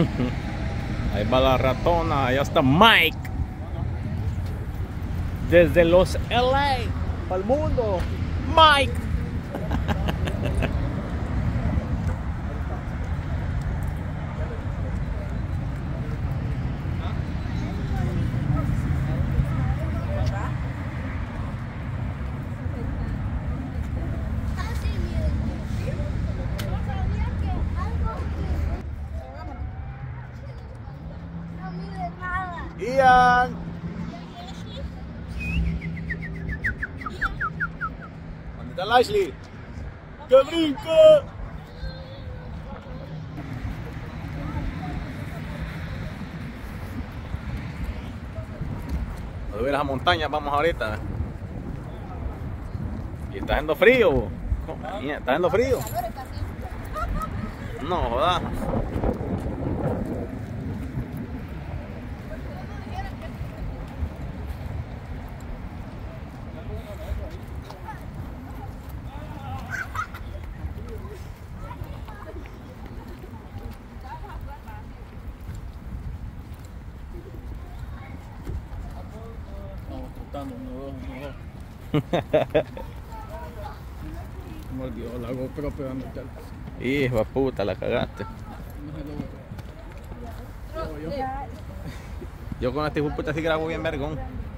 Ahí va la ratona, allá está Mike. Desde los LA, para el mundo. Mike. Ian. ¿Dónde está Ashley? ¡Que brinco! A subir a las montañas vamos ahorita. Y está haciendo frío. ¿Está haciendo frío? No, joda. Me olvidó la GoPro pegando el teléfono. Hijo de puta, la cagaste. Yo con este hijo de puta sí grabo bien vergón.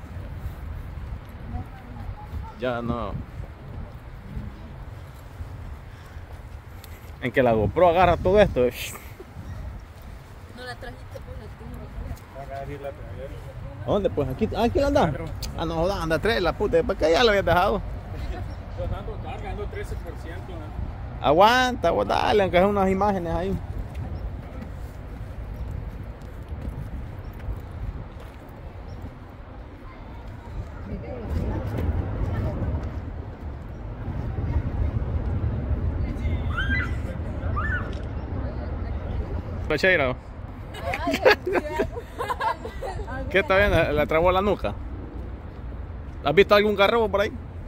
Ya no. En que la GoPro agarra todo esto. No la trajiste por la ¿Dónde? Pues aquí la anda. Ah, no jodas, anda 3, la puta. ¿Para qué ya la habías dejado? Yo ando cargando 13%. Aguanta, vos dale, aunque es unas imágenes ahí. Cocheiro. ¿Qué está viendo? ¿Le trabó la nuca? ¿Has visto algún carro por ahí?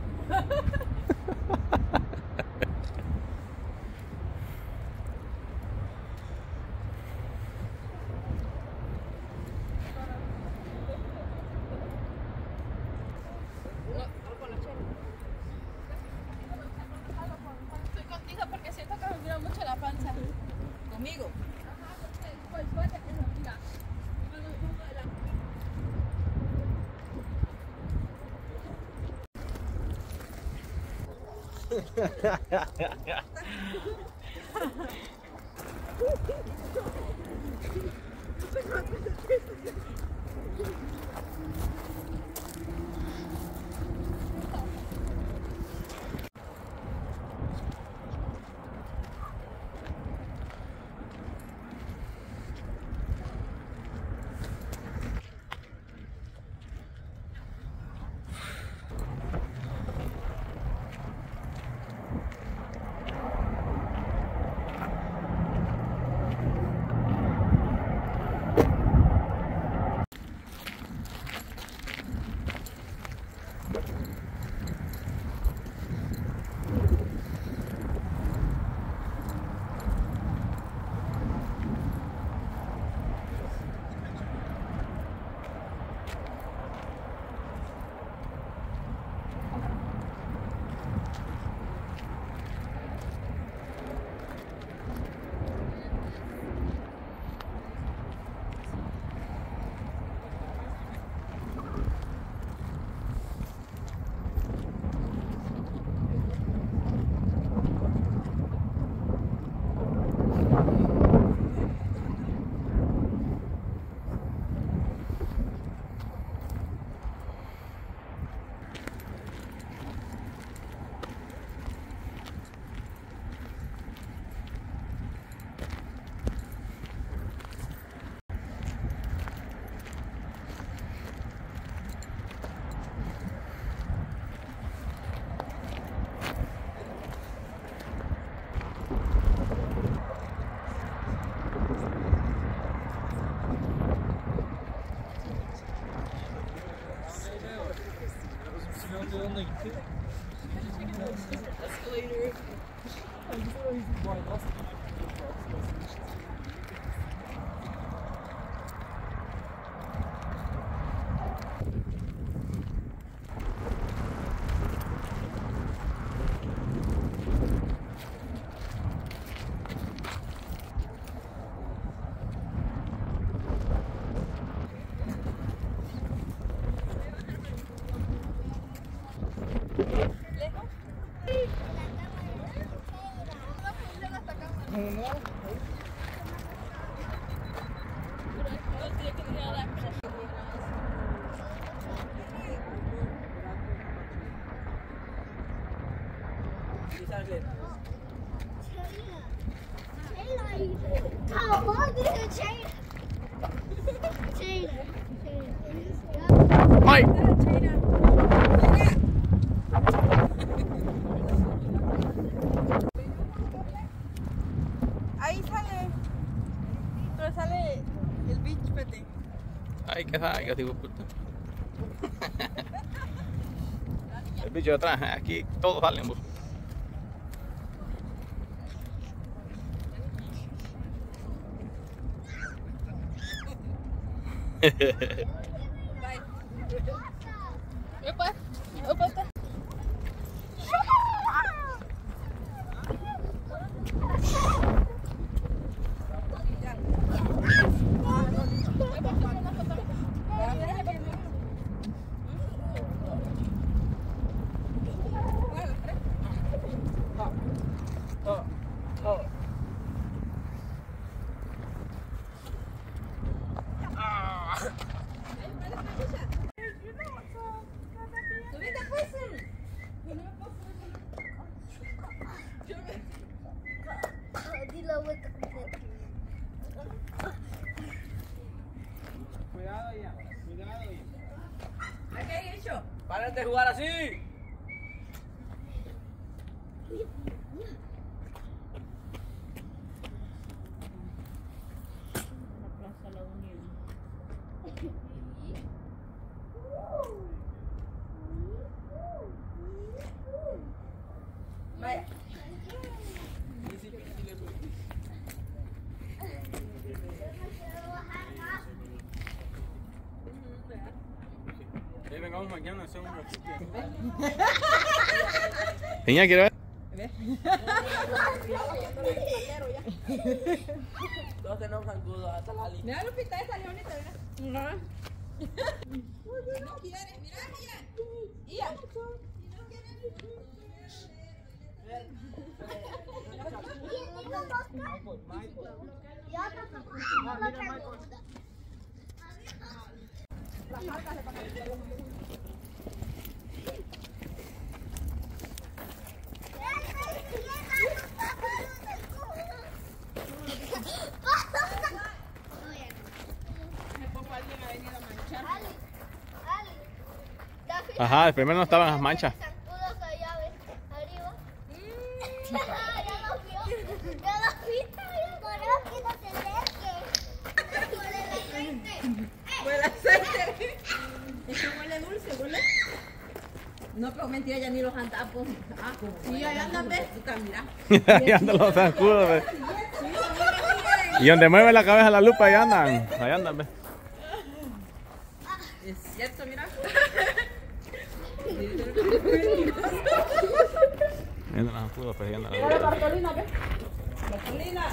Estoy contigo porque siento que me mira mucho la panza. Conmigo. ¡Ay! Ahí sale. Pero sale el bicho, vete. Ay, qué salga, tipo puta. El bicho de atrás, aquí todos salen. Bro. Vai. Opa, opa, opa. Cuidado ya, cuidado ya. ¿Qué hay hecho? ¡Párate de jugar así! Vaya. Vengamos mañana a hacer un ratito. Niña, ¿quiere ver? Todos tenemos zancudos hasta la línea. Mira, Lupita, esa leonita, mira. No. No quieres, mira, Ia. Ajá, primero no estaban las manchas. Huele a aceite. Es que huele dulce, huele. No, pero mentira, ya ni los andapos. Ah, como. Sí, ahí andan, ves. Ahí andan los zancudos, ve. Y donde mueve la cabeza la lupa, ahí andan. Ahí andan, ve. Es cierto, mira. Ahí andan los zancudos, pero ahí andan la Mira la lupa. Bartolina, ¿ves? Bartolina.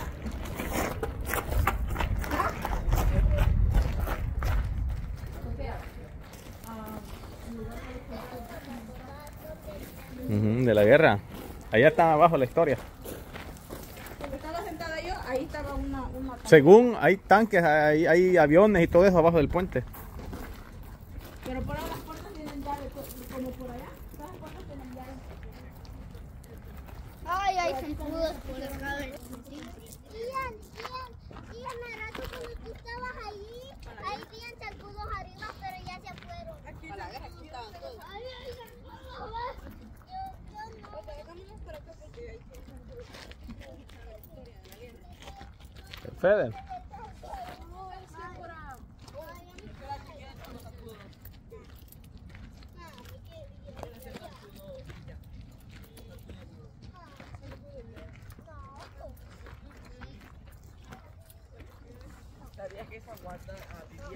De la guerra. Allá está abajo la historia. Donde estaba sentada yo, ahí estaba una Según hay tanques, hay aviones y todo eso abajo del puente. Pero por ahora las puertas tienen llave, como por allá. Todas las puertas tienen llave. Ay, hay zancudos por acá. Ian, al rato cuando tú estabas allí, ahí habían zancudos arriba, pero ya se fueron. Aquí la guerra, aquí estaban todos. Ay, hay zancudos. Fede. ¿Sabías que esa guarda vivía?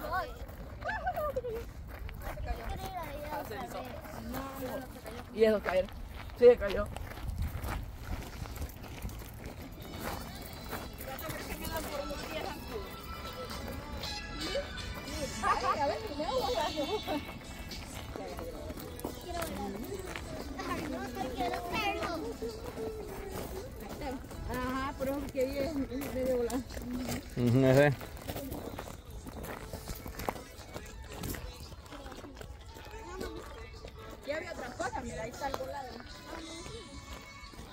Y eso cayó. Sí, cayó. Ajá, pero es que ahí es medio volado. Ese. Ya había otras cosas, mira, ahí está el volado.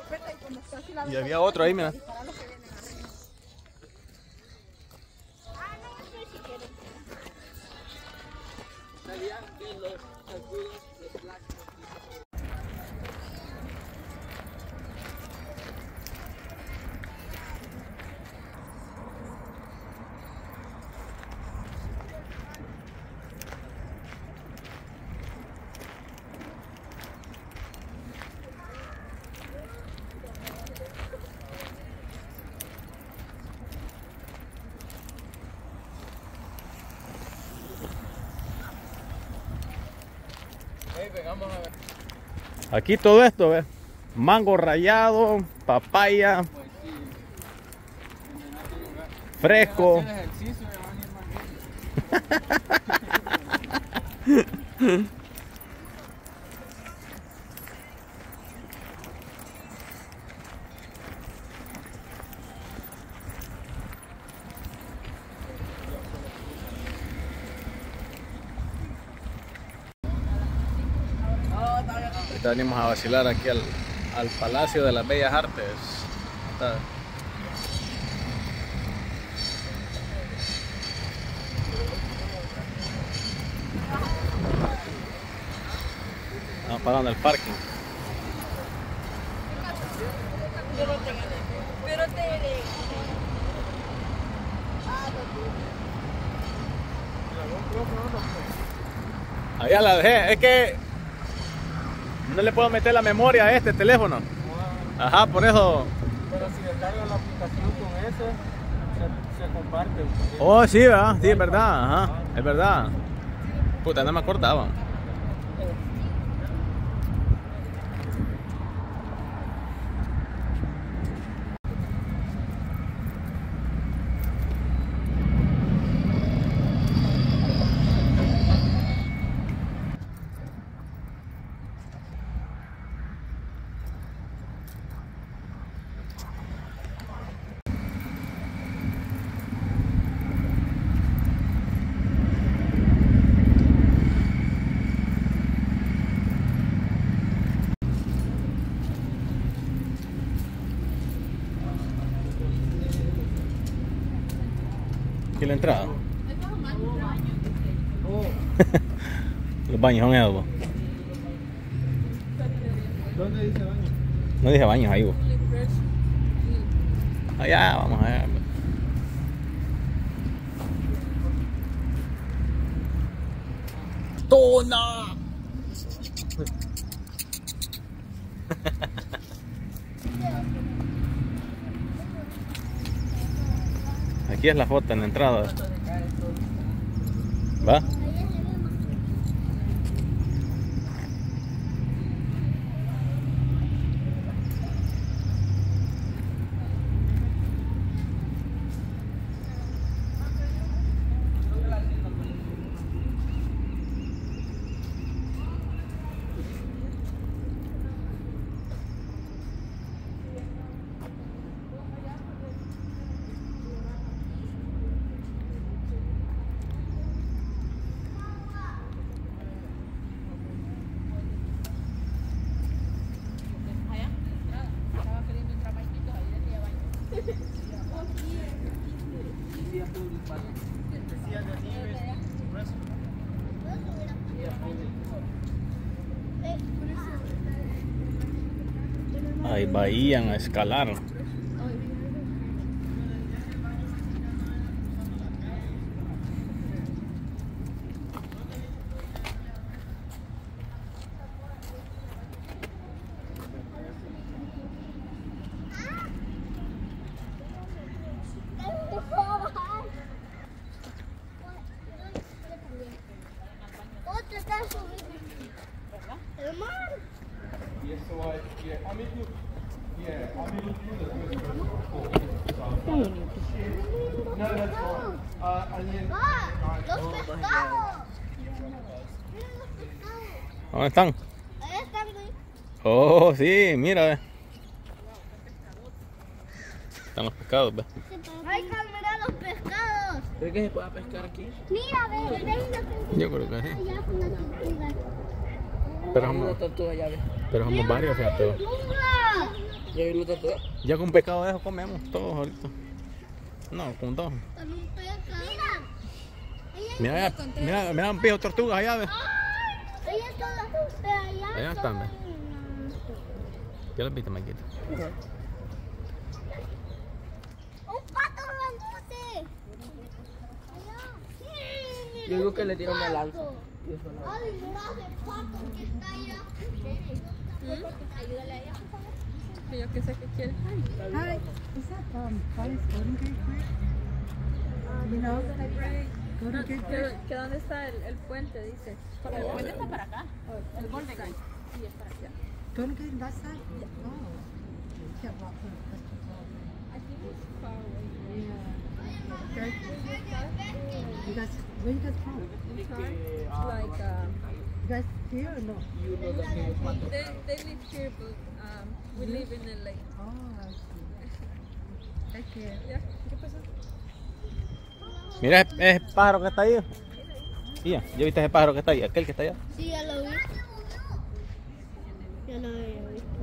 Y había otro ahí, mira. Aquí todo esto, ¿ves? Mango rallado, papaya, fresco. Ahorita venimos a vacilar aquí al Palacio de las Bellas Artes. Estamos pagando el parking. Allá la dejé, es que no le puedo meter la memoria a este teléfono. Ajá, por eso. Pero si descarga la aplicación con ese, se comparte. Oh, sí, ¿verdad? Sí, es verdad, ajá, es verdad. Puta, no me acordaba. Aquí la entrada. Los baños son esos. ¿Dónde dice baño? No dije baños ahí, vos. Allá, vamos a ver. ¡Tona! Aquí es la foto en la entrada. ¿Va? Ahí vayan a escalar. Otro está subiendo. El mar. Los pescados. Miren los pescados. ¿Dónde están? Ahí están, güey. Oh, sí, mira. Están los pescados, ve. Ay, mira los pescados. ¿Crees que se pueda pescar aquí? Mira, ve, ve. Yo creo que sí. Allá con la tortuga. Pero Una somos, tortuga ya ves. pero somos varios, fíjate. ¡Tortuga! ¿Ya vi los tatuajes? Ya con un pescado de eso comemos todos ahorita. No, con dos. Con un pescado. Mira, mira un pijo tortugas allá, ve. Ahí está. Allá están, ve. ¿Qué las viste, Maquita? Un pato grandote. Yo digo que le dieron una lanza. Ay, mira ese pato que está allá. Ayúdale a ella. Yo que sé que quiere. Hi, is that Price Golden Gate Bridge? You know, Golden Gate Bridge. ¿Que dónde está el puente? Dice. El puente está para acá. El Golden Gate. Sí, es para allá. Golden Gate that side? No. You can't walk from the festival. I think it's far away. Yeah. Okay. You guys, where you guys from? Like, You guys here or no? they live here, but we live in LA. Oh, I see. Take care. Yeah. ¿Qué pasó? Mira ese pájaro que está ahí. Mira, ¿ya viste ese pájaro que está ahí? Aquel que está allá. Sí, ya lo vi. Ya lo vi.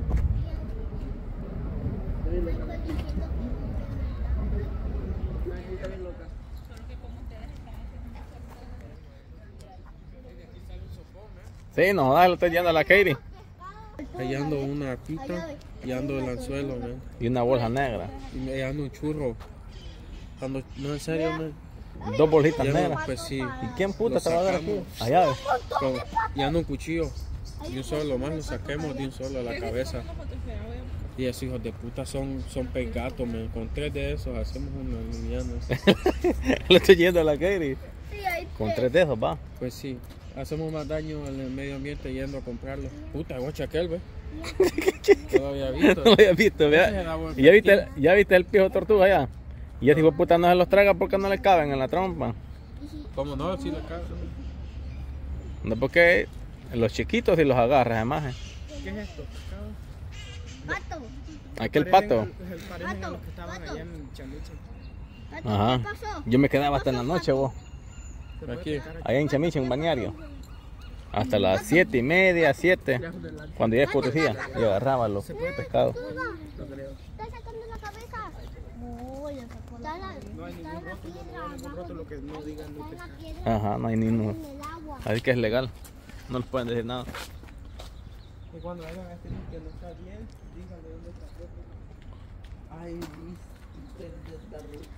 Sí, no, dale, lo estoy yendo a la Katie. Ahí ando una pita y ando el anzuelo, man. Y una bolsa negra. Y ahí ando un churro. Ando, no, en serio, man. Dos bolsitas Ya no, negras. pues sí. ¿Y quién puta Lo te va a dar aquí? sacamos. Allá, ve. Y ando un cuchillo. Y un solo, más lo saquemos de un solo a la cabeza. Y esos hijos de puta son gatos, man. Con 3 de esos hacemos una liviana. Lo estoy yendo a la Katie. Sí, ahí Con 3 de esos, va. Pues sí. Hacemos más daño al medio ambiente yendo a comprarlo. Puta, guacha aquel, ve. No lo había visto. No lo había visto, Ese vea. era buen ¿Ya viste el pijo tortuga allá? Y ese hijo de puta no se los traga porque no le caben en la trompa. ¿Cómo no? Sí le cabe. No, porque los chiquitos sí los agarras, además. ¿Qué es esto? Pato. Aquel pato. Parecen a los que estaban Pato. allá en Chamiche. Pato, Ajá. ¿qué pasó? Yo me quedaba hasta en la noche, vos. Aquí. Allá en Chamiche, en un balneario. Hasta las 7:30, 7. Cuando ya escurecía, yo agarraba los pescados. ¿Estás sacando la cabeza? No, ya sacó la cabeza. No hay ningún rótulo que no diga no Está en la piedra, Ajá, no hay ni uno. en el agua. Así que es legal. No les pueden decir nada. Y cuando vayan a decir que no está bien, díganle dónde está el rótulo. Ay, viste esta ruta.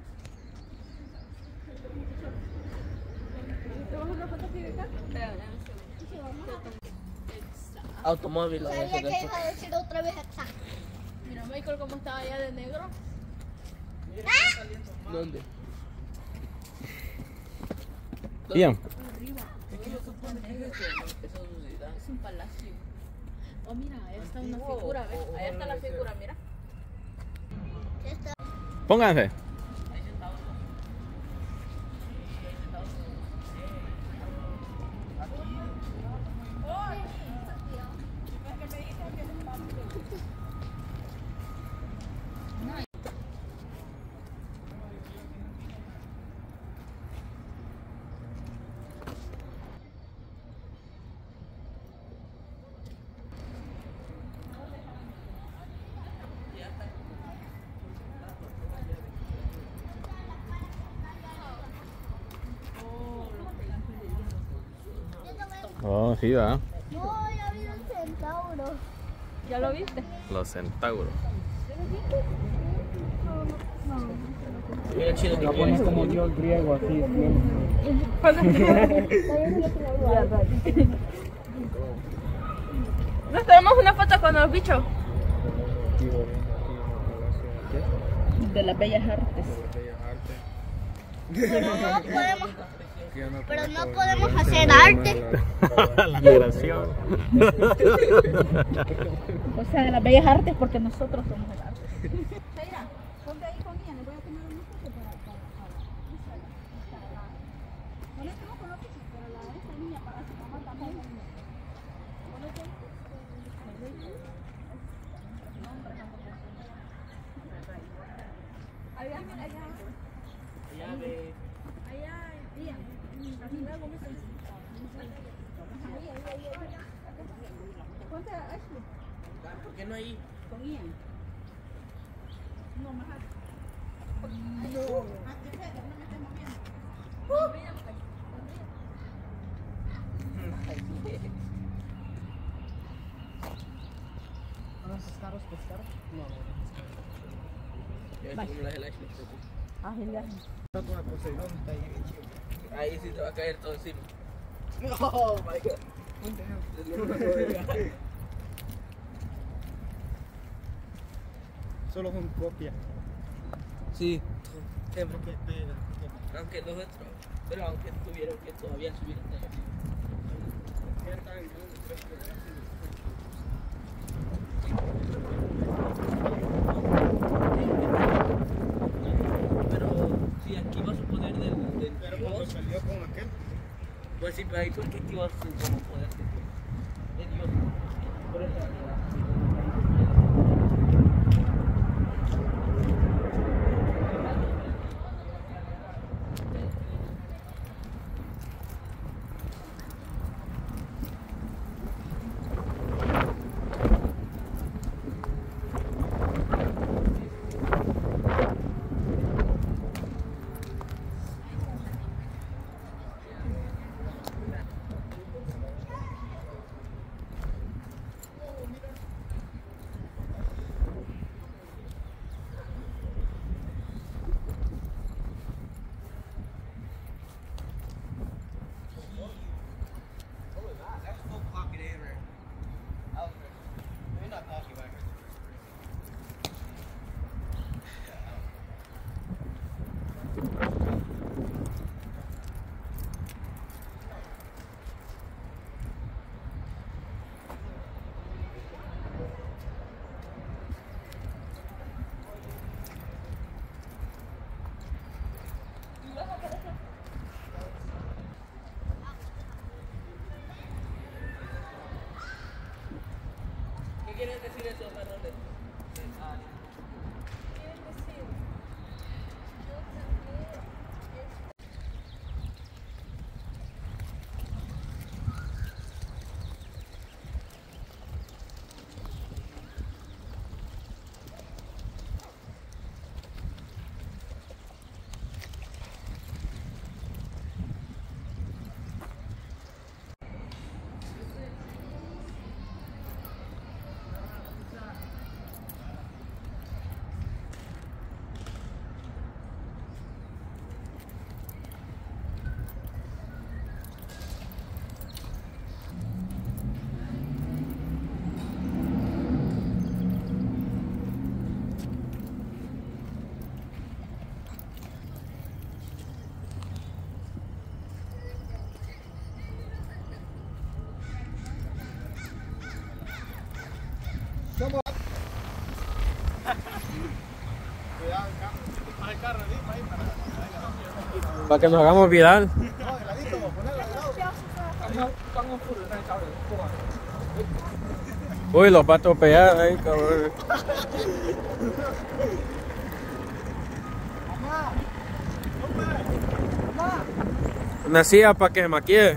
¿Te vas a una foto aquí de acá? Automóvil. Sabía que iba a decir otra vez exacto. Mira, Michael, cómo estaba allá de negro. ¿Dónde? Bien. Es un palacio. Oh, mira, ahí está una figura, ¿ves? Ahí está la figura, mira. Pónganse. Oh, sí, va. No, ya vi un centauro. ¿Ya lo viste? Los centauros. Mira, chino, que pones como dios griego así. Nos tomamos una foto con los bichos. De las bellas artes. Pero no podemos hacer arte. La migración. O sea, de las bellas artes porque nosotros somos el arte. Zaira, ponte ahí con ella, le voy a tomar una foto para no le tomo con la picha, pero la de esta niña para su mamá también. Allá, allá. Allá, Ian. Ponte a Ashley. ¿Por qué no hay? Con Ian. Ahí sí te va a caer todo encima. Oh my god. Solo con copia. Sí. Aunque los otros, pero aunque tuvieron que todavía subir hasta allá. Pero si activa su poder del Pero cuando salió con aquel. pues sí, pero ahí fue el que activó su como poder de Dios. Por eso, ¿qué quieren decir eso, Fernando? Para que nos hagamos viral. Uy, los va a atropellar ahí, cabrón. Una silla para que se maquille.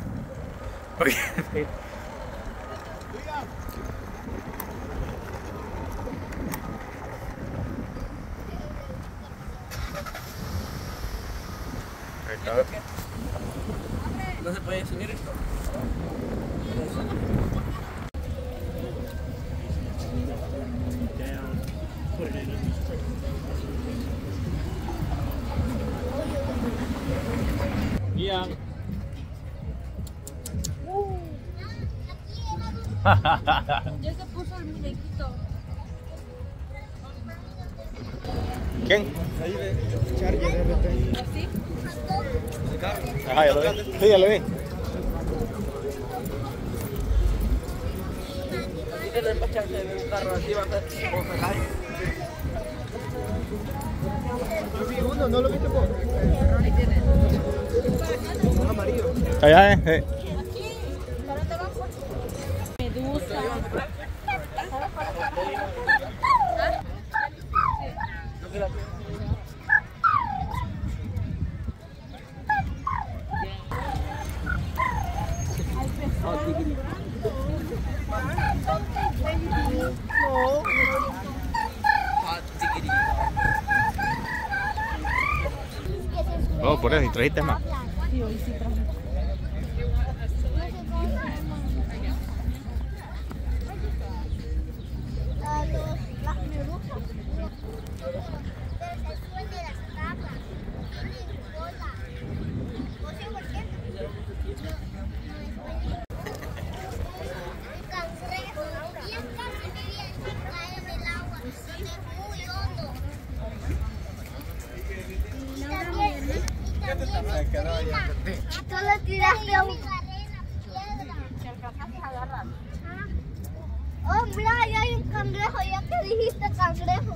No se puede subir esto. Ian. Ya se puso el muñequito. ¿Quién? Ahí de Charger RT. ¿Así? Ajá, ya lo vi. Sí, ya lo vi. Tiene que despacharse de un carro así, va a ser como Ferrari. Yo vi uno, ¿no lo viste vos? Ahí tiene. Un amarillo. Allá ¿Para dónde vas? Medusa. Hot diggity. Oh, por eso, y trajiste más. Sí, hoy sí traje. Las medusas. Pero se suben de las tapas. Tienen cola. No sé por qué. Un cangrejo. Y es casi bien que cae en el agua. Es muy hondo. Y también solo tiraste a un piedra. Oh, mira, ahí hay un cangrejo, ya que dijiste cangrejo.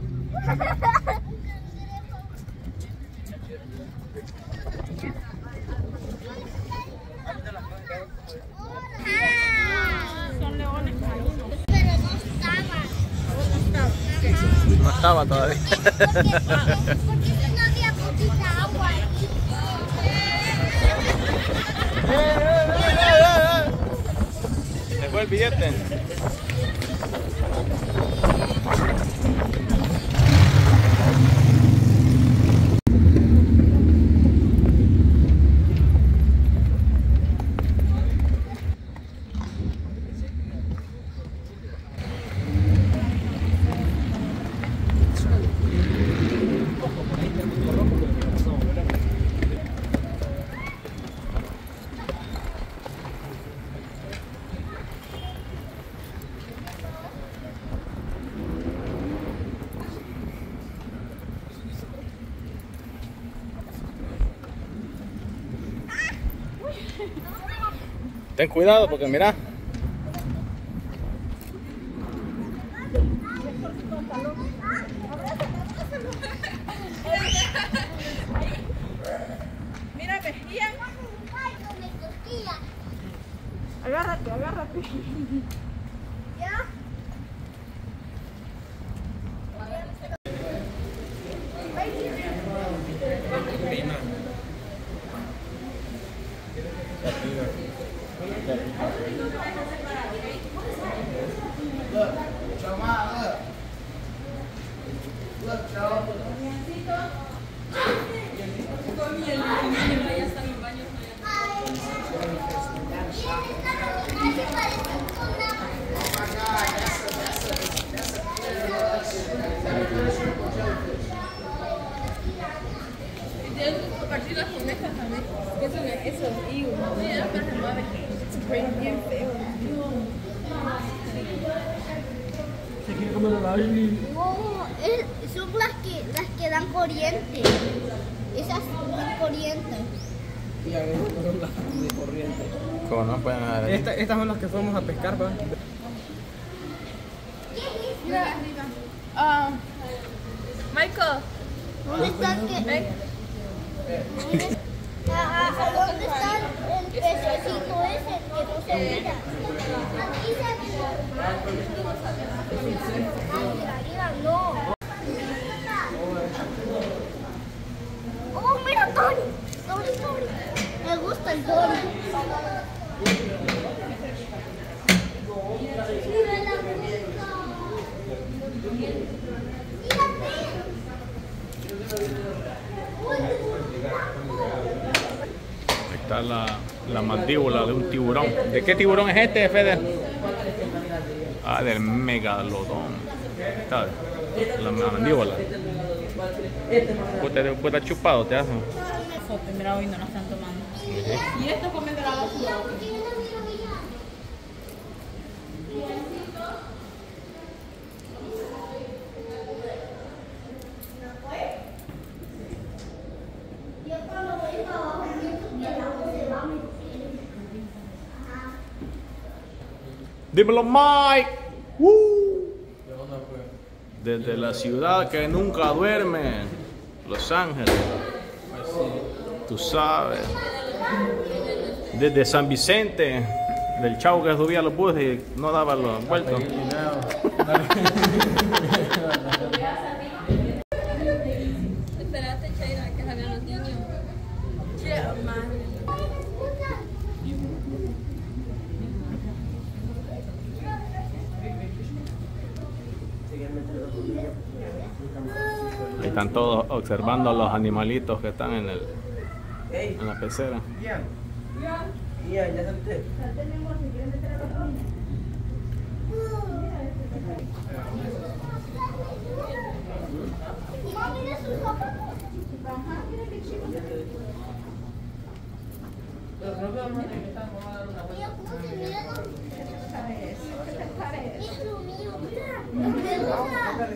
Son leones. Pero no estaba. No estaba todavía. Porque no había poquita agua ahí. Se fue el billete. Ten cuidado porque mira. Mira, mejía. Agárrate, agárrate. ¿Ya? Son las que dan corriente. Esas dan corriente. Ya ven, son las de corriente. ¿Cómo no pueden dar? Estas son las que fuimos a pescar, ¿va? Mira arriba. Michael. ¿Dónde está el que? ¿Dónde está el pececito ese que no se mira? Aquí se mira. Arriba no. Oh, mira Tony. Tony. Me gusta el Tony. Mira la mosca. Ahí está la mandíbula de un tiburón. ¿De qué tiburón es este, Fede? Ah, del megalodón. Está la mandíbula. Puta chupado te hacen. Mira, hoy no nos están tomando. Y esto comiendo la basura. Dímelo, Mike. Desde la ciudad que nunca duerme, Los Ángeles. Tú sabes. Desde San Vicente, del chavo que subía los buses y no daba los vueltos. Espérate, Chaira, que salgan los niños. Yeah, madre. Ahí están todos observando a los animalitos que están en el En la pecera. Ya, ya salté. Mami, mira sus ojos. Ajá, mira qué chido. Pero creo que vamos a regresar, vamos a dar una vuelta. Mira, José, míralo. Hijo mío, mira. ¿Qué gusta?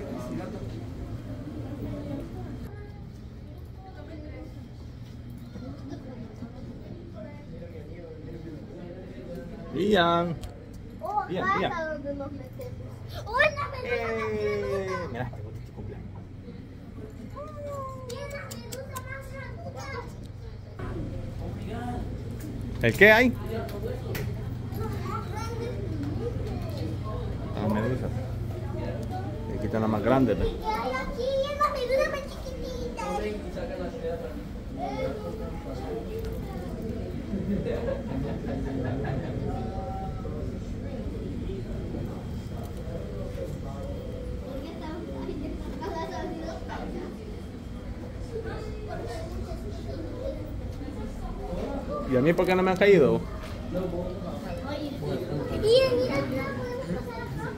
Ian. Oh, Bien, acá bien. es donde nos metemos. ¡Oh, la medusa! Mira, qué bonito tu cumpleaños. ¡Mira la medusa más granduda! ¿El qué hay? Más grande. La medusa. Aquí está la más grande. ¿Ve? ¿Qué hay aquí? Es la medusa más chiquitita. Y sacan la ciudad para ¿Y a mí por qué no me han caído? Mira, mira, acá podemos pasar acá.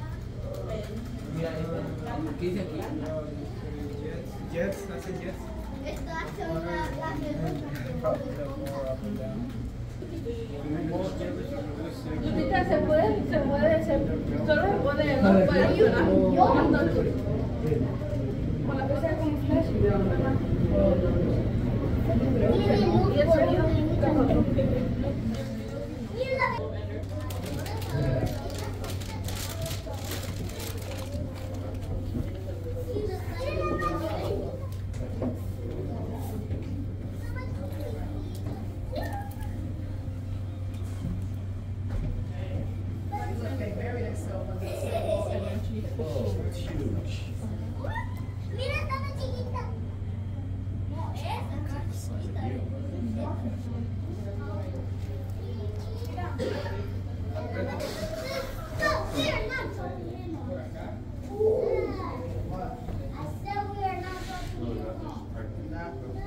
¿Qué dice aquí? Esto hace una Solo se puede, no puede ayudar. Con la cosa como flash. Y el sonido Mira, está más chiquita. No, esa es chiquita. No, we are not talking. I said we are not talking.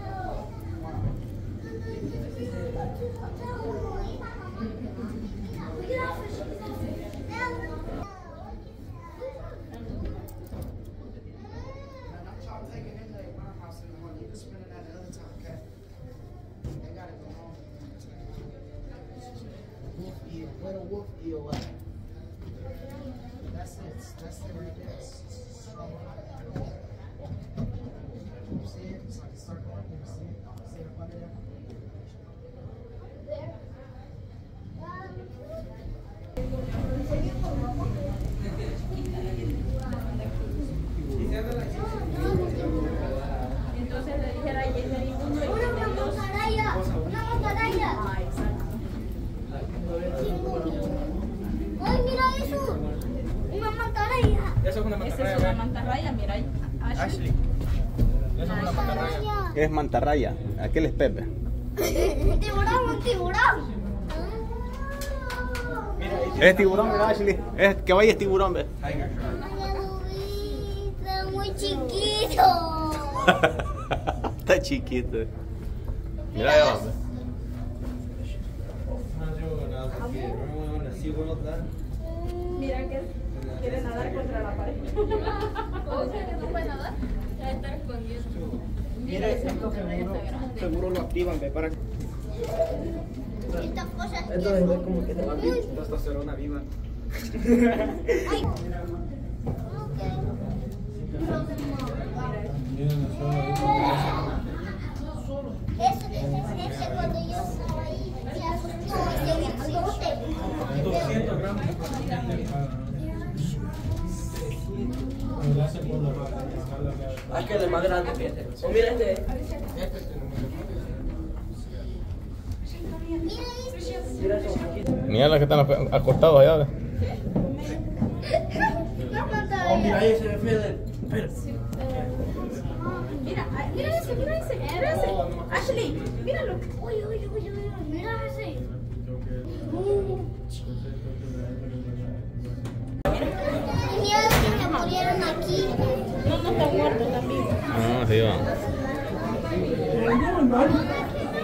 Taking in the warehouse in the morning, you can spend it at another time, okay? They gotta go home. Wolf eel, where the wolf eel at? That's it right there. You see it? It's like a circle right there, see it? See it up under there? entonces le dijera a Jenny Una mantarraya. Una mantarraya. Ay, mira eso. Una mantarraya. Eso es una Esa mantarraya. es una mantarraya, mira ahí. Ashley. Eso es una mantarraya. ¿Qué es mantarraya? Aquel es Pepe. Un tiburón. Es tiburón, ¿verdad, Ashley? Es que vaya es tiburón, ¿ves? Ay, está muy chiquito. Está chiquito. Mira, ya va. Mira que quiere nadar contra la pared. ¿O sea que no puede nadar? Ya está escondido. Mira, esto seguro lo activan, ve, para que... Estas cosas que Entonces es son. como que te va a dar testosterona viva. Ay. Ese cuando yo estaba ahí, se asustó y se grandote. 200 gramos. Hay que el más grande que este. Oh, mira este. Mira eso. Mira las que están acostados allá, ¿ves? Oh, mira ahí se ve feo. Espera. Mira ese. Ashley, míralo. Uy, mira ese. Mira los que se murieron aquí. No está muerto también. Ah, sí, va.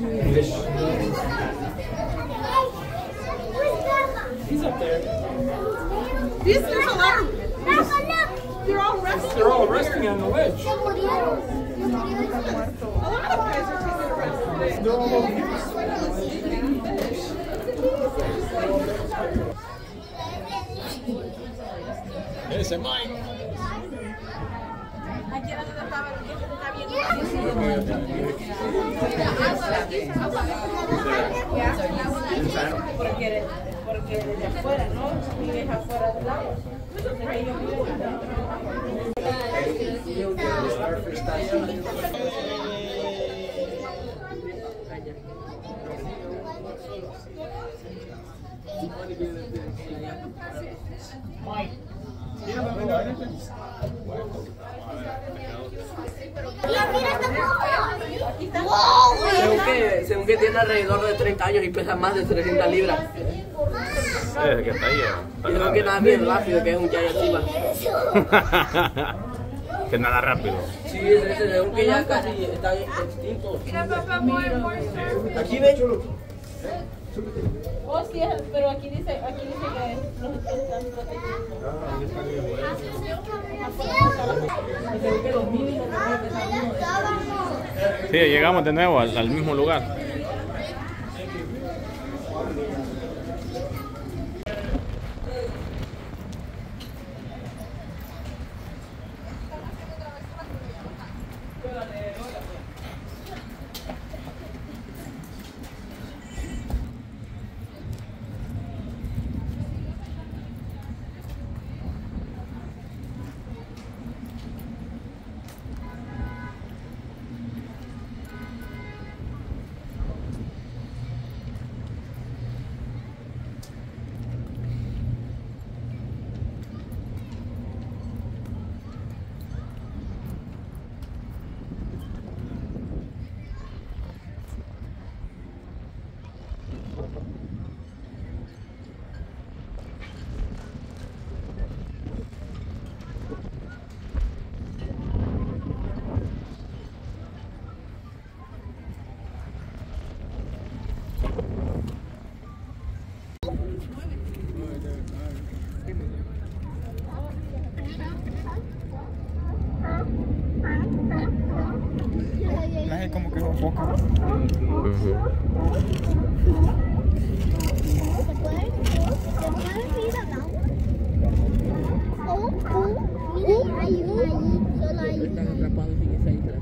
He's up there. These things are like, they're all resting. They're all resting on the ledge. A lot of guys are taking a rest today. They're all over here. Ese Mike. Aquí era donde estaba el que está viendo. Porque desde afuera, ¿no? Vives afuera del lago. Entonces ellos viven adentro. Según que tiene alrededor de 30 años y pesa más de 300 libras. Que está ahí. Y creo que nada bien rápido, que es un giant encima. Que nada rápido. Sí, según que ya casi están extintos. Mira, papá, Aquí ven. Oh, sí, pero aquí dice que los están protegiendo. Sí, llegamos de nuevo al mismo lugar. Como que sofoca. Están atrapados en esa isla.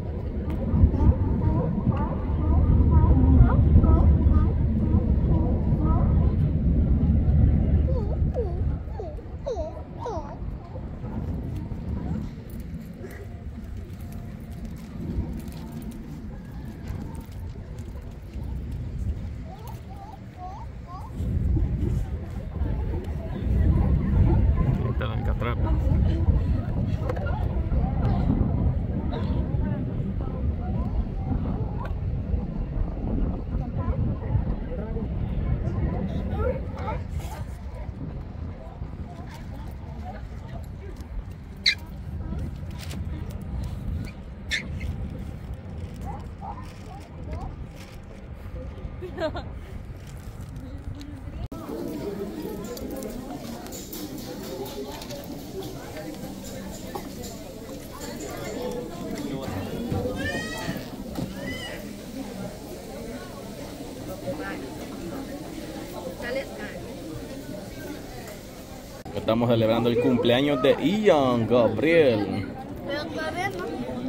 Estamos celebrando el cumpleaños de Ian Gabriel. Pero todavía no.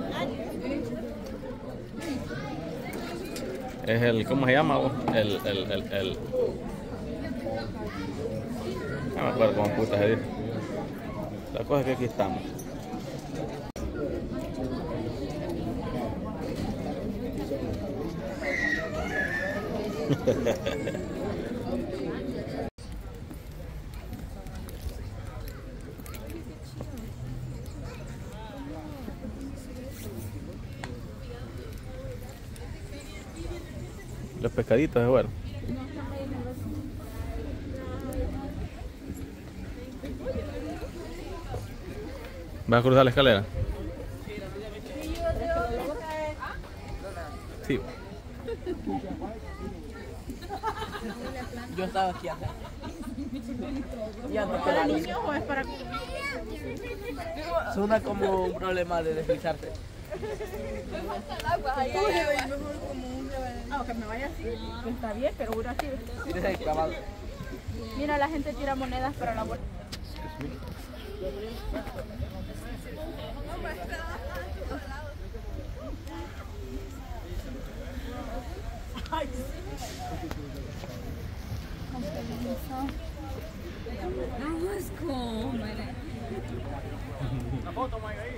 Es el, ¿cómo se llama vos? No me acuerdo cómo puta se dice. La cosa es que aquí estamos. Los pescaditos de bueno. ¿Vas a cruzar la escalera? Sí. Yo estaba aquí atrás. Ya no ¿Para te niños o es para...? Suena como un problema de deslizarse. Ah, que me vaya así. Pues está bien, pero dura así. Tienes el clavado. Mira, la gente tira monedas para la bolsa. That was cool. Una foto, Mike, ahí.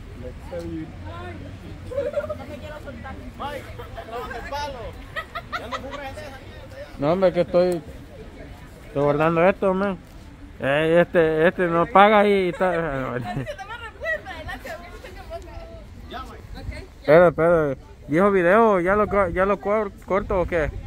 No me quiero soltar. Mike, tómate el palo. Ya no fumes esa. No, hombre, que estoy guardando esto, man. Este no paga ahí y está. Ya, Mike. Espera. ¿Viejo video? ¿Ya lo corto o qué?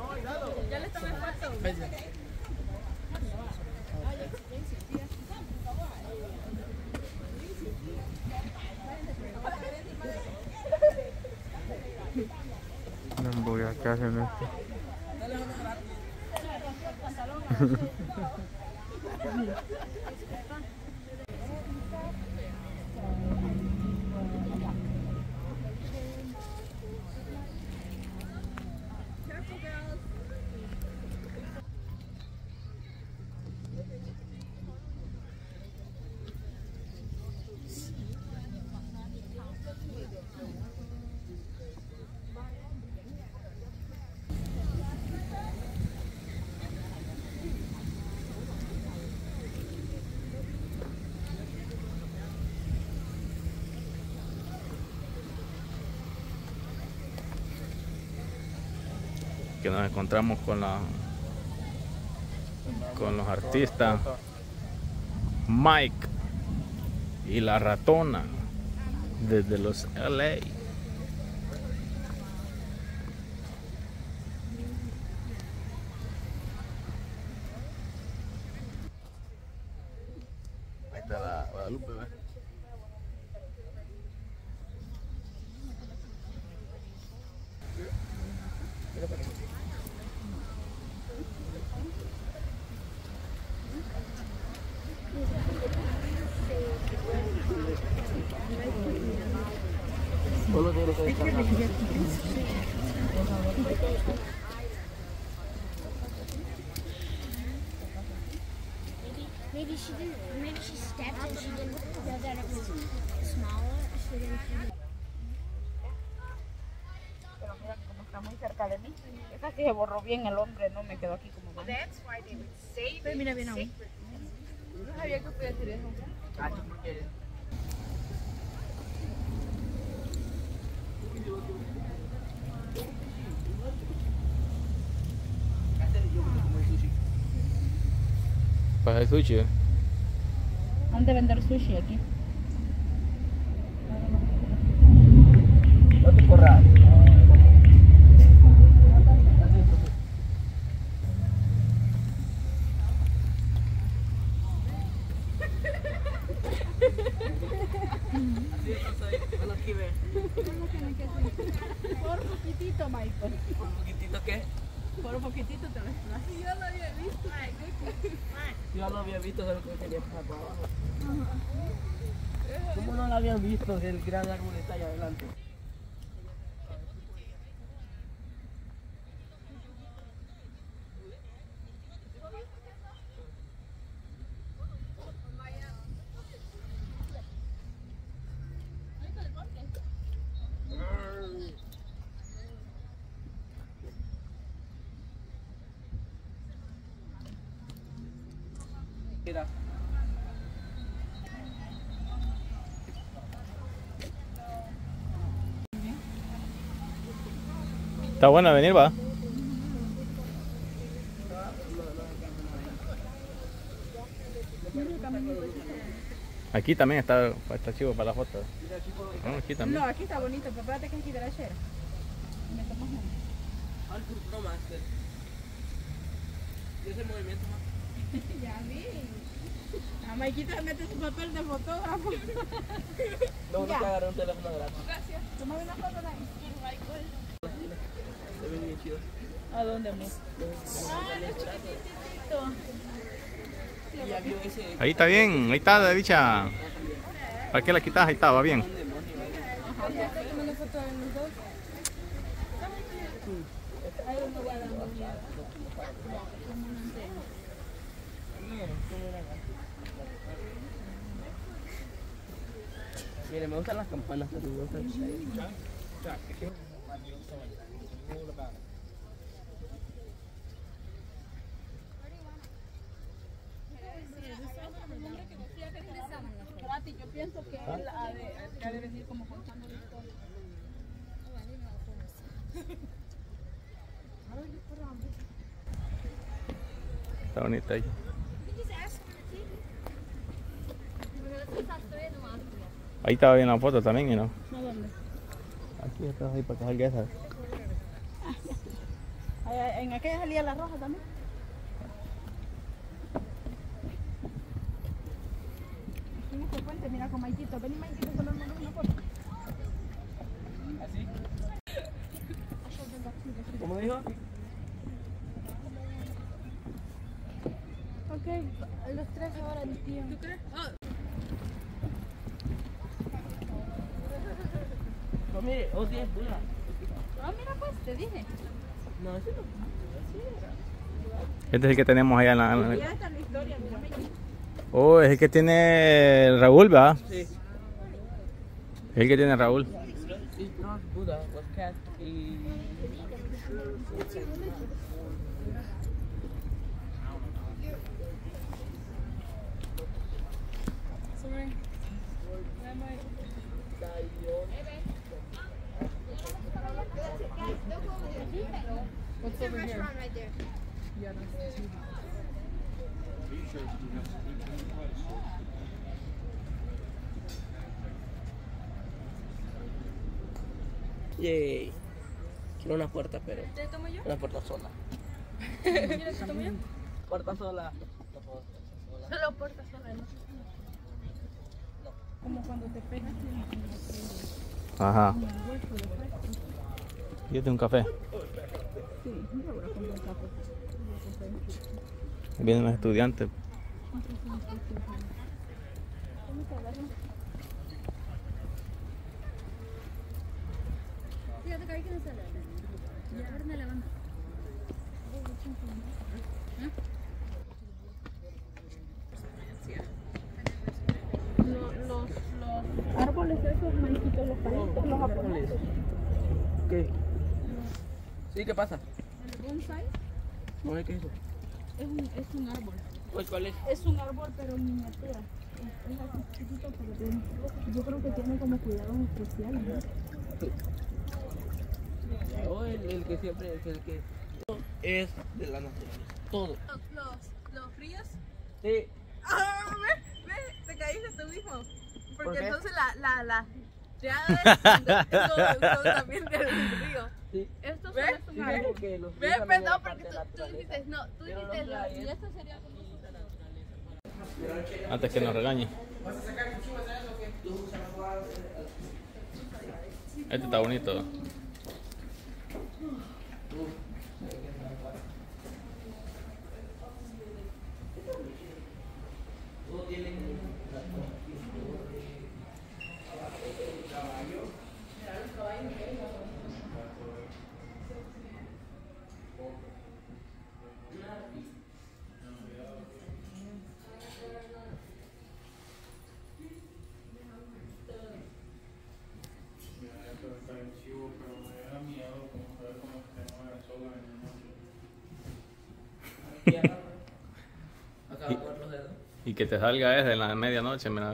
No voy a qué hacen esto. Que nos encontramos con los artistas Mike y la ratona desde los LA. Ahí está la Guadalupe, ¿ves? Solo tiene que descargar. Maybe she didn't. Maybe she stepped and she didn't know that it was smaller. So then she didn't. Pero mira como está muy cerca de mí. Esa sí se borró bien el hombre, no me quedó aquí como mal. Pero mira bien aún. No sabía que podía hacer eso. Ah, ¿tú por qué eres? Para el sushi, ¿eh? Han de vender sushi aquí. No te corras. Bueno, aquí ve. Por poquitito, Michael. ¿Por poquitito qué? Por un poquitito te lo estás. Yo lo había visto. Yo no había visto, solo que quería pasar por abajo. ¿Cómo no lo habían visto? El gran árbol está allá adelante. Mira. Está buena venir, va. Aquí también está chivo para la foto. Aquí también. No, aquí está bonito, pero espérate que aquí de la chera. Me tomas una. No más. ¿Y ese movimiento más? Ya vi. A Maikita se mete su papel de fotógrafo. No, no te agarré un teléfono gratis. Gracias. Toma una foto de ahí. Se ve bien chido. ¿A dónde, amor? Ya vio ese. Ahí está bien, ahí está la bicha. ¿Para qué la quitas? Ahí está, va bien. Mire, me gustan las campanas, pero me gusta el chai. Yo pienso que él ha de venir como contando la historia. Está bonita ahí. Ahí estaba bien la foto también, ¿no? ¿A dónde? Aquí atrás, ahí para que salga esa. En aquella salía la roja también. En este puente, mira con Maikito. Vení, Maikito, solo nos mandamos una foto. ¿Así? ¿Cómo dijo? Ok, los tres ahora, mi tío. ¿Tú crees? No, mire, oh, sí, es buena. Ah, mira pues, te dije. No, ese no. Este es el que tenemos allá en la... Ya está la historia, mira, Maikito. Oh, es el que tiene Raúl, ¿verdad? Sí. Es el que tiene Raúl. It's not Buddha, was cat y... What's over here? Right there. Yeah, that's the TV. Yay. Quiero una puerta, pero... ¿Te tomo yo? Una puerta sola. ¿Quieres que tome yo? Puerta sola. Solo puerta sola, ¿no? Como cuando te pegas en Ajá. el hueso de frente. Y este es un café. Sí, yo voy a comprar un café. Vienen los estudiantes. Fíjate que hay que hacerlo. Ya, verme la banda. Los árboles esos, Maikito, los palitos, los japoneses. ¿Qué? Sí, ¿qué pasa? El bonsai No sé qué es eso. es un árbol. Pues, ¿cuál es? Es un árbol, pero en miniatura. Es así chiquito, pero tiene, yo creo que tiene como cuidados especiales, ¿no? O el que siempre es el que... Es de la naturaleza. Todo. Los fríos. Sí. Ah, ve, te caíste tú mismo. ¿Por Porque qué? entonces la son también del río. Sí. Estos ¿Ve? son un árbol. Que los Ve, ríos también perdón, eran parte porque de la tú naturaleza. dijiste, no, tú Pero dijiste, los ríos- y esto sería como... Antes que nos regañe. Este está bonito. Acá por los dedos. Y que te salga ese en la medianoche, mira.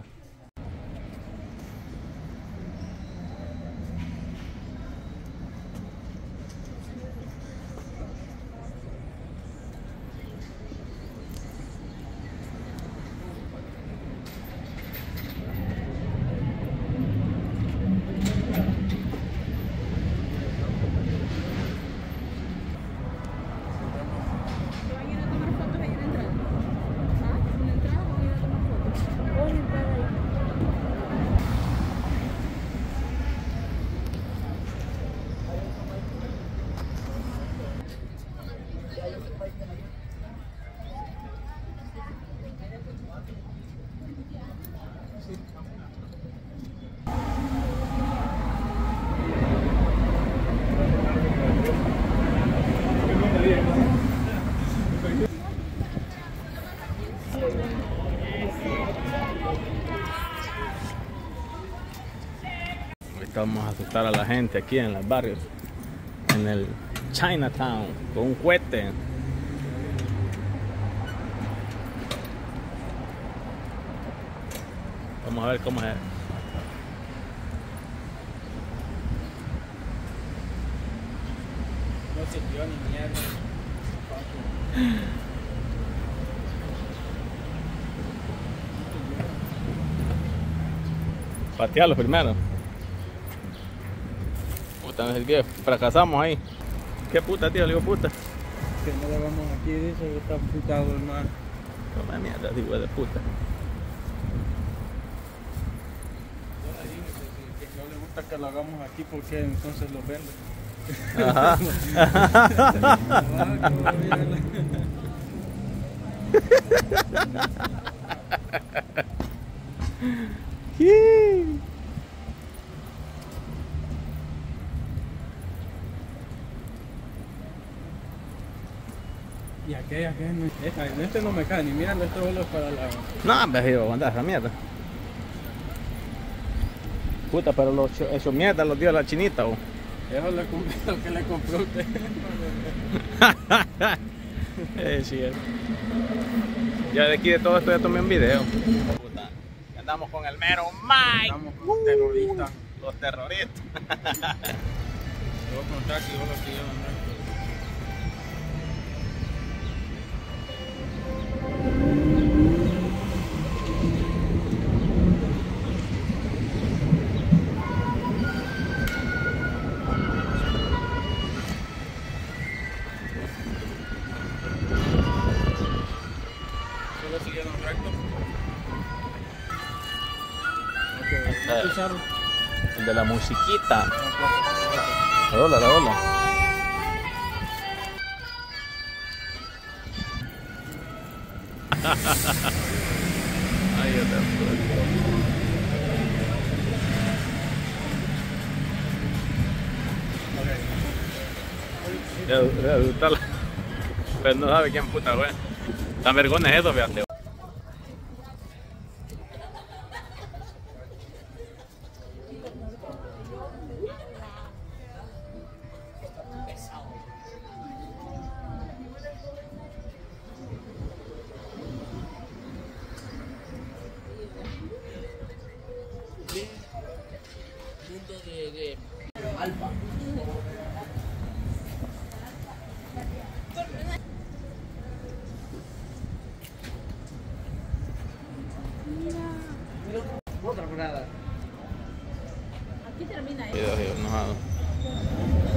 ¿Se van a ir a tomar fotos ahí en la entrada? ¿Ah? ¿En la entrada van a ir a tomar fotos? ¿O en la entrada ahí? Ahorita vamos a asustar a la gente aquí en los barrios, en el Chinatown, con un cohete. Vamos a ver cómo es. No sirvió ni mierda. Patearlo primero. Puta, no sé qué, fracasamos ahí. ¿Qué puta, tío? Le digo puta. Que no le vamos aquí, dice que está putado el mar. Toma mierda, hijo de puta. Yo le dije que no le gusta que lo hagamos aquí porque entonces lo venden. Ajá. Y aquella que no, este no me cae ni mierda, esto solo es para la... No, me iba a aguantar esa mierda. Puta, pero esos mierdas los dio la chinita, ¿o? Eso le compré lo que le compró usted. Es cierto. Ya de aquí de todo esto ya tomé un video. Puta, andamos con el mero Mike. Estamos con terroristas. Los terroristas. Te voy a contar que yo lo que llevo, ¿no? Solo siguieron recto. El de la musiquita. Hola, hola. Ay, yo te pero no sabe quién puta, güey. Tan vergones eso, fíjate. Mundo de alfa. Otra parada. Aquí termina, Cuidado, enojado.